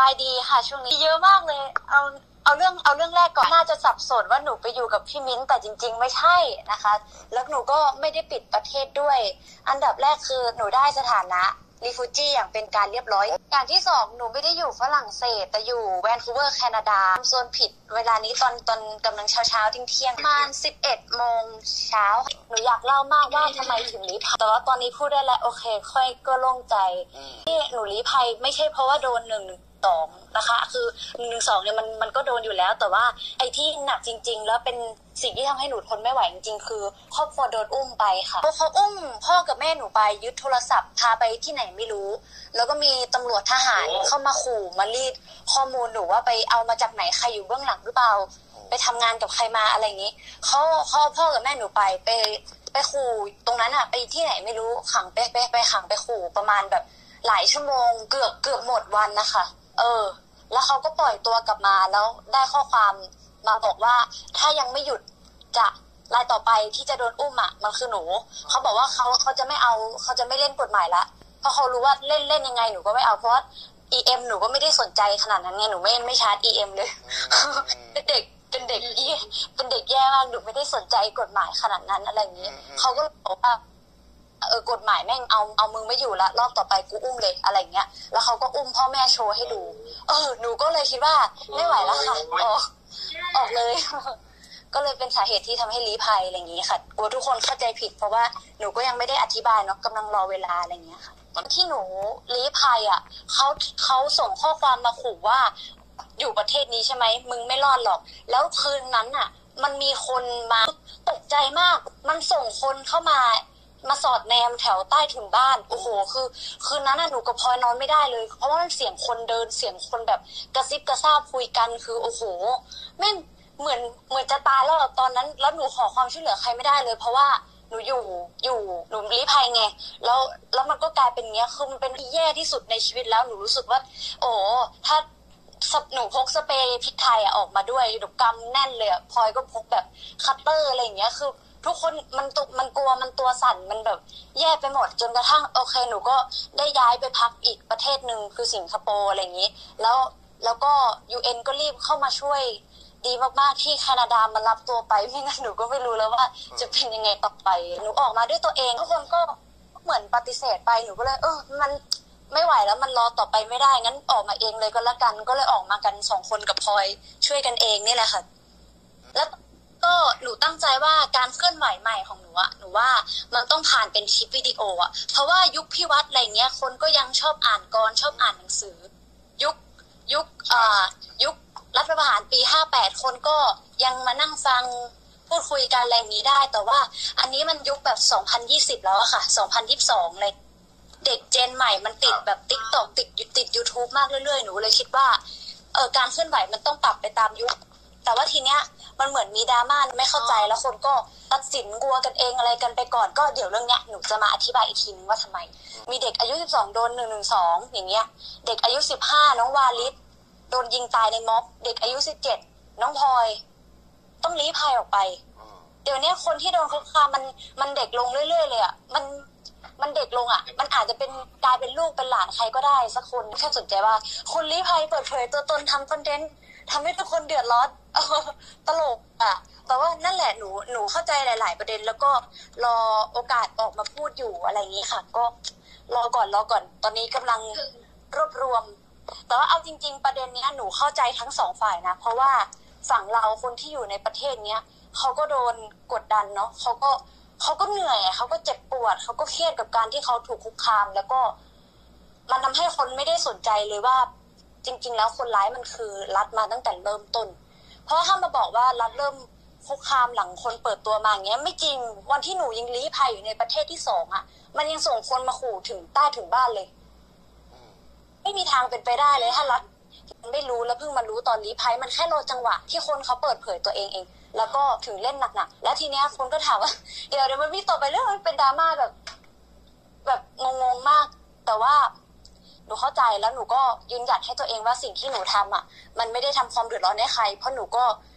ายดีค่ะช่วงนี้เยอะมากเลยเอาเรื่องแรกก่อนน่าจะสับสนว่าหนูไปอยู่กับพี่มิ้นแต่จริงๆไม่ใช่นะคะแล้วหนูก็ไม่ได้ปิดประเทศด้วยอันดับแรกคือหนูได้สถานะรีฟูจีอย่างเป็นการเรียบร้อยอย่างที่สองหนูไม่ได้อยู่ฝรั่งเศสแต่อยู่แวนคูเวอร์แคนาดาโซนผิดเวลานี้ตอนกำลังเช้าเที่ยงประมาณ11 โมงเช้าหนูอยากเล่ามากว่าทำไมถึงลี้ภัยแต่ว่าตอนนี้พูดได้แล้วโอเคค่อยก็โล่งใจที่หนูลี้ภัยไม่ใช่เพราะว่าโดน112นะคะคือ112เนี่ยมันก็โดนอยู่แล้วแต่ว่าไอ้ที่หนักจริงๆแล้วเป็นสิ่งที่ทำให้หนูทนไม่ไหวจริงๆคือครอบครัวโดนอุ้มไปค่ะเขาอุ้มพ่อกับแม่หนูไปยึดโทรศัพท์พาไปที่ไหนไม่รู้แล้วก็มีตำรวจทหารเข้ามาขู่มารีดข้อมูลหนูว่าไปเอามาจากไหนใครอยู่เบื้องหลังหรือเปล่าไปทำงานกับใครมาอะไรอย่างนี้เขาพ่อกับแม่หนูไปขู่ตรงนั้นอะไปที่ไหนไม่รู้ขังไปขังไปขู่ประมาณแบบหลายชั่วโมงเกือบหมดวันนะคะแล้วเขาก็ปล่อยตัวกลับมาแล้วได้ข้อความมาบอกว่าถ้ายังไม่หยุดจะรายต่อไปที่จะโดนอุ้มอ่ะมันคือหนูเขาบอกว่าเขาจะไม่เอาเขาจะไม่เล่นกฎหมายละเพราะเขารู้ว่าเล่นยังไงหนูก็ไม่เอาเพราะว่า EM หนูก็ไม่ได้สนใจขนาดนั้นไงหนูไม่ชาร์จ EM เลยเป็นเด็กแย่มากหนูไม่ได้สนใจกฎหมายขนาดนั้นอะไรอย่างนี้เขาก็บอกว่ากฎหมายแม่งเอามึงไม่อยู่ละรอบต่อไปกูอุ้มเลยอะไรเงี้ยแล้วเขาก็อุ้มพ่อแม่โชว์ให้ดูหนูก็เลยคิดว่าไม่ไหวแล้วค่ะออกเลยก็เลยเป็นสาเหตุที่ทำให้ลี้ภัยอะไรอย่างนี้ค่ะกลัวทุกคนเข้าใจผิดเพราะว่าหนูก็ยังไม่ได้อธิบายเนาะกำลังรอเวลาอะไรอย่างเงี้ยค่ะที่หนูลี้ภัยอ่ะเขาส่งข้อความมาขู่ว่าอยู่ประเทศนี้ใช่ไหมมึงไม่รอดหรอกแล้วคืนนั้นอ่ะมันมีคนมาตกใจมากมันส่งคนเข้ามาสอดแนมแถวใต้ถุนบ้านโอ้โหคือคืนนั้นน่ะหนูกับพลอยนอนไม่ได้เลยเพราะว่ามันเสียงคนเดินเสียงคนแบบกระซิบกระซาบคุยกันคือโอ้โหแม่งเหมือนจะตายแล้วตอนนั้นแล้วหนูขอความช่วยเหลือใครไม่ได้เลยเพราะว่าหนูอยู่หนูลี้ภัยไงแล้วมันก็กลายเป็นเงี้ยคือมันเป็นที่แย่ที่สุดในชีวิตแล้วหนูรู้สึกว่าโอ้ถ้าหนูพกสเปรย์พริกไทยออกมาด้วยหนูกำแน่นเลยพลอยก็พกแบบคัตเตอร์อะไรอย่างเงี้ยคือทุกคนมันกลัวมันตัวสั่นมันแบบแย่ไปหมดจนกระทั่งโอเคหนูก็ได้ย้ายไปพักอีกประเทศหนึ่งคือสิงคโปร์อะไรอย่างนี้แล้วก็ UN ก็รีบเข้ามาช่วยดีมากๆที่แคนาดามารับตัวไปไม่งั้นหนูก็ไม่รู้แล้วว่าจะเป็นยังไงต่อไปหนูออกมาด้วยตัวเองทุกคนก็เหมือนปฏิเสธไปหนูก็เลยมันไม่ไหวแล้วมันรอต่อไปไม่ได้งั้นออกมาเองเลยก็แล้วกันก็เลยออกมากัน2 คนกับพลอยช่วยกันเองนี่แหละค่ะแล้วก็หนูตั้งใจว่าการเคลื่อนไหวใหม่ของหนูว่ามันต้องผ่านเป็นคลิปวิดีโอเพราะว่ายุคพี่วัดอะไรเงี้ยคนก็ยังชอบอ่านกรชอบอ่านหนังสือยุครัฐประหารปี58คนก็ยังมานั่งฟังพูดคุยกันอะไรอย่างนี้ได้แต่ว่าอันนี้มันยุคแบบ2020แล้วอะค่ะ2022เลยเด็กเจนใหม่มันติดแบบ TikTok ติด YouTube มากเรื่อยๆหนูเลยคิดว่าการเคลื่อนไหวมันต้องปรับไปตามยุคแต่ว่าทีเนี้ยมันเหมือนมีดราม่าไม่เข้าใจแล้วคนก็ตัดสินกลัวกันเองอะไรกันไปก่อนก็เดี๋ยวเรื่องเนี้ยหนูจะมาอธิบายอีกทีนึงว่าทำไมมีเด็กอายุ12โดน112อย่างเงี้ยเด็กอายุ15น้องวาลิศโดนยิงตายในม็อบเด็กอายุ17น้องพลอยต้องลี้ภัยออกไปเดี๋ยวนี้คนที่โดนคุกคามมันเด็กลงเรื่อยๆเลยมันเด็กลงมันอาจจะเป็นกลายเป็นลูกเป็นหลานใครก็ได้สักคนแค่สนใจว่าคุณลี้ภัยเปิดเผยตัวตนทำคอนเทนต์ทำให้ทุกคนเดือดร้อนตลกแต่ว่านั่นแหละหนูเข้าใจหลายๆประเด็นแล้วก็รอโอกาสออกมาพูดอยู่อะไรอย่างนี้ค่ะก็รอก่อนตอนนี้กำลังรวบรวมแต่ว่าเอาจริงๆประเด็นนี้หนูเข้าใจทั้ง2 ฝ่ายนะเพราะว่าฝั่งเราคนที่อยู่ในประเทศเนี้ยเขาก็โดนกดดันเนาะเขาก็เหนื่อยเขาก็เจ็บปวดเขาก็เครียดกับการที่เขาถูกคุกคามแล้วก็มันทำให้คนไม่ได้สนใจเลยว่าจริงๆแล้วคนร้ายมันคือรัฐมาตั้งแต่เริ่มต้นเพราะถ้ามาบอกว่ารัฐเริ่มคุกคามหลังคนเปิดตัวมาอย่างเงี้ยไม่จริงวันที่หนูยังลี้ภัยอยู่ในประเทศที่2มันยังส่งคนมาขู่ถึงใต้ถึงบ้านเลยไม่มีทางเป็นไปได้เลยถ้ารัฐไม่รู้แล้วเพิ่งมารู้ตอนลี้ภัยมันแค่รอจังหวะที่คนเขาเปิดเผยตัวเองแล้วก็ถึงเล่นหนักๆแล้วทีเนี้ยคนก็ถามว่าเดี๋ยวมันมีต่อไปเรื่องมันเป็นดราม่าแบบงงๆมากแต่ว่าหนูเข้าใจแล้วหนูก็ยืนหยัดให้ตัวเองว่าสิ่งที่หนูทำมันไม่ได้ทำความเดือดร้อนให้ใครเพราะหนูก็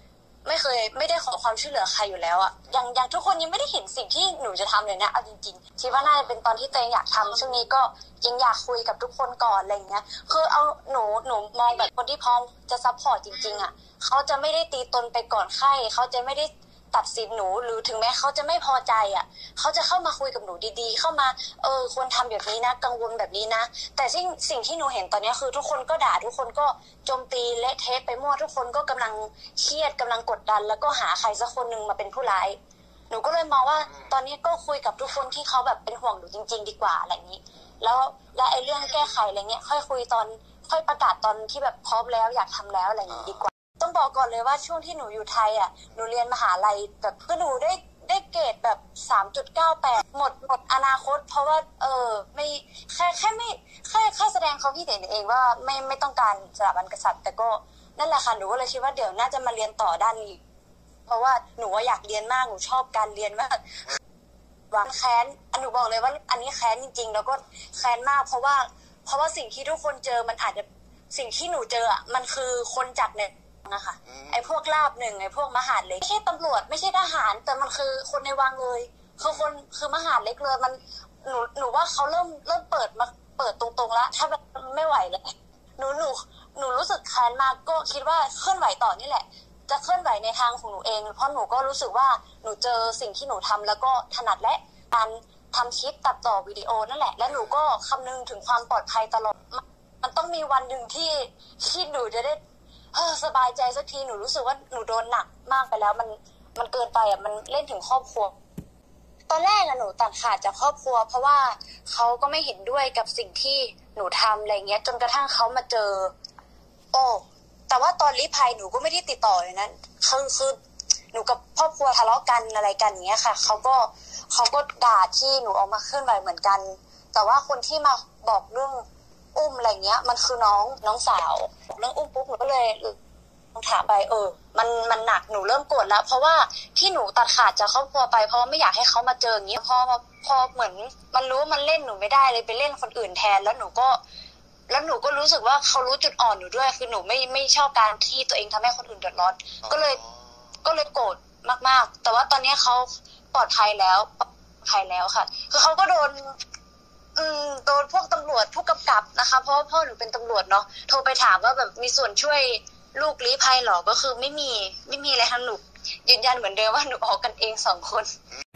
ไม่ได้ขอความช่วยเหลือใครอยู่แล้วอะอย่างทุกคนยังไม่ได้เห็นสิ่งที่หนูจะทำเลยนะเอาจริงๆคิดว่าน่าจะเป็นตอนที่ตัวเองอยากทำช่วงนี้ก็ยังอยากคุยกับทุกคนก่อนอะไรเงี้ยคือเอาหนูมองแบบคนที่พร้อมจะซัพพอร์ตจริงๆอะเขาจะไม่ได้ตีตนไปก่อนใครเขาจะไม่ได้ตัดสินหนูหรือถึงแม้เขาจะไม่พอใจอ่ะเขาจะเข้ามาคุยกับหนูดีๆเข้ามาควรทำแบบนี้นะกังวลแบบนี้นะแต่สิ่งที่หนูเห็นตอนนี้คือทุกคนก็ด่าทุกคนก็โจมตีเละเทะไปมั่วทุกคนก็กำลังเครียดกำลังกดดันแล้วก็หาใครสักคนนึงมาเป็นผู้ร้ายหนูก็เลยมองว่าตอนนี้ก็คุยกับทุกคนที่เขาแบบเป็นห่วงหนูจริงๆดีกว่าอะไรอย่างนี้แล้วไอ้เรื่องแก้ไขอะไรเงี้ยค่อยคุยตอนค่อยประกาศตอนที่แบบพร้อมแล้วอยากทำแล้วอะไรอย่างนี้ดีกว่าต้องบอกก่อนเลยว่าช่วงที่หนูอยู่ไทยอ่ะหนูเรียนมหาลัยแบบก็หนูได้เกรดแบบ 3.98 หมดอนาคตเพราะว่าไม่แค่ไม่แค่แสดงความคิดเห็นเองว่าไม่ต้องการสถาบันกษัตริย์แต่ก็นั่นแหละค่ะหนูก็เลยคิดว่าเดี๋ยวน่าจะมาเรียนต่อด้านนี้เพราะว่าหนูอยากเรียนมากหนูชอบการเรียนมากวางแค้นหนูบอกเลยว่าอันนี้แค้นจริงๆแล้วก็แค้นมากเพราะว่าสิ่งที่ทุกคนเจอมันอาจจะสิ่งที่หนูเจออ่ะมันคือคนจากเนี่ยนะคะไอ้พวกลาบหนึ่งไอ้พวกมหาดเล็กไม่ใช่ตำรวจไม่ใช่ทหารแต่มันคือคนในวังเลยคือมหาดเล็กเลยมันหนูว่าเขาเริ่มเปิดตรงๆแล้วถ้าแบบไม่ไหวแล้วหนูรู้สึกแค้นมากก็คิดว่าเคลื่อนไหวต่อนี่แหละจะเคลื่อนไหวในทางของหนูเองเพราะหนูก็รู้สึกว่าหนูเจอสิ่งที่หนูทำแล้วก็ถนัดและการทำคลิปตัดต่อวิดีโอนั่นแหละและหนูก็คำนึงถึงความปลอดภัยตลอดมันต้องมีวันหนึ่งที่หนูจะได้สบายใจสักทีหนูรู้สึกว่าหนูโดนหนักมากไปแล้วมันเกินไปอ่ะมันเล่นถึงครอบครัวตอนแรกอะหนูตัดขาดจากครอบครัวเพราะว่าเขาก็ไม่เห็นด้วยกับสิ่งที่หนูทำอะไรเงี้ยจนกระทั่งเขามาเจอแต่ว่าตอนลี้ภัยหนูก็ไม่ได้ติดต่อเลยนะคือหนูกับครอบครัวทะเลาะกันอะไรกันอย่างเงี้ยค่ะเขาก็ด่าที่หนูออกมาเคลื่อนไหวเหมือนกันแต่ว่าคนที่มาบอกเรื่องอุ้มอะไรเงี้ยมันคือน้องสาวเรื่องอุ้มปุ๊บหนูก็เลยถามไปมันหนักหนูเริ่มโกรธแล้วเพราะว่าที่หนูตัดขาดจากครอบครัวไปเพราะไม่อยากให้เขามาเจออย่างนี้พอเหมือนมันรู้มันเล่นหนูไม่ได้เลยไปเล่นคนอื่นแทนแล้วหนูก็รู้สึกว่าเขารู้จุดอ่อนหนูด้วยคือหนูไม่ชอบการที่ตัวเองทำให้คนอื่นเดือดร้อนก็เลยโกรธมากๆแต่ว่าตอนนี้เขาปลอดภัยแล้วค่ะคือเขาก็โดนพวกตำรวจผู้กำกับนะคะเพราะว่าพ่อหนูเป็นตำรวจเนาะโทรไปถามว่าแบบมีส่วนช่วยลูกลี้ภัยหรอก็คือไม่มีอะไรทั้งหนูยืนยันเหมือนเดิมว่าหนูออกกันเอง2 คน